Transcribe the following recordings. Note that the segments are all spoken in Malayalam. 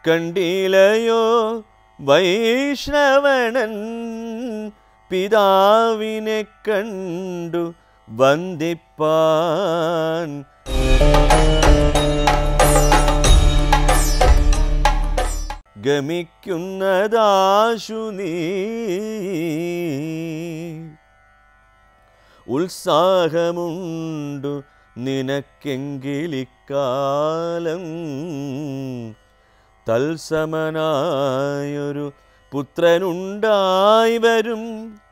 കണ്ടിലയോ വൈഷ്ണവണൻ പിതാവിനെ കണ്ടു വന്ദിപ്പാൻ. ഗമിക്കുന്നതാശു നീ ഉത്സാഹമുണ്ടു നിനക്കെങ്കിലിക്കാലം. തത്സമനായൊരു പുത്രനുണ്ടായി വരും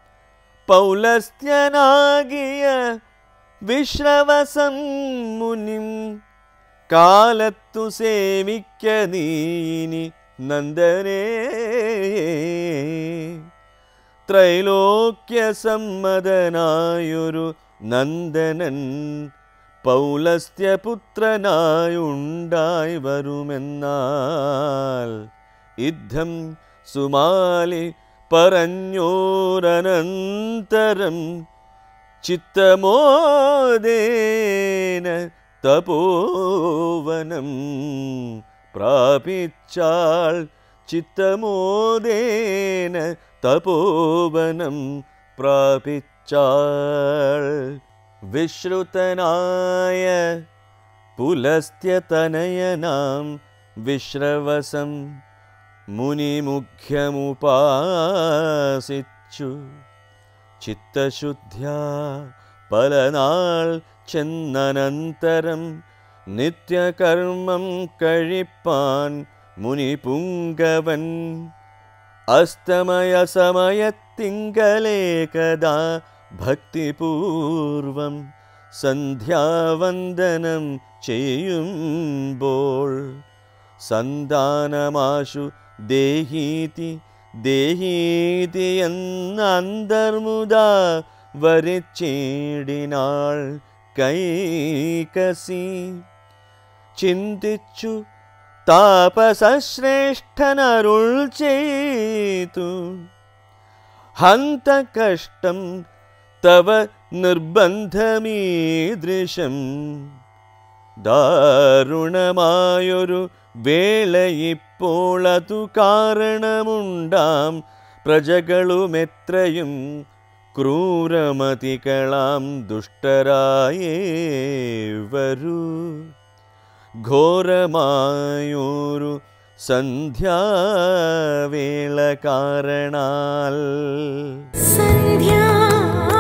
പൗലസ്ത്യനാകിയ വിശ്രവസം മുനിം. കാലത്തു സേവിക്ക നീനി നന്ദനേ. ത്രൈലോക്യസമ്മതനായൊരു നന്ദനൻ പൗലസ്ത്യപുത്രനായുണ്ടായി വരുമെന്നാൽ. യുദ്ധം സുമാലി പറഞ്ഞോരനന്തരം ചിത്തമോദേന തപോവനം പ്രാപിച്ചാൾ. ചിത്തമോദേന തപോവനം പ്രാപിച്ചാൾ. വിശ്രുതനായ പുലസ്ത്യതനയനാം വിശ്രവസം മുനിമുഖ്യമുപാസിച്ചു. ചിത്തശുദ്ധ്യാ പലനാൾ ചെന്നനന്തരം നിത്യകർമ്മം കഴിപ്പാൻ മുനിപുങ്കവൻ. അസ്തമയ സമയത്തിങ്കലേകദാ ഭക്തിപൂർവം സന്ധ്യാവന്ദനം ചെയ്യുമ്പോൾ. സന്താനമാശു ദേഹീതി ദേഹീതി എന്ന അന്തർമുദാ വരിച്ചേടിനാൾ കൈകസി. ചിന്തിച്ചു താപസശ്രേഷ്ഠനരുൾ ചെയ്തു. ഹന്ത കഷ്ടം തവ നിർബന്ധമീദൃശം. ദാരുണമായൊരു വേളയിപ്പോളതു കാരണമുണ്ടാം. പ്രജകളുമെത്രയും ക്രൂരമതികളാം ദുഷ്ടരായേ വരൂ. ഘോരമായൊരു സന്ധ്യാവേള കാരണാൽ.